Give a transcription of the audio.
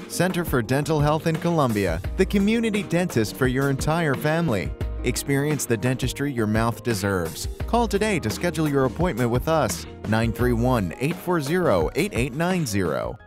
Center for Dental Health in Columbia, the community dentist for your entire family. Experience the dentistry your mouth deserves. Call today to schedule your appointment with us, 931-840-8890.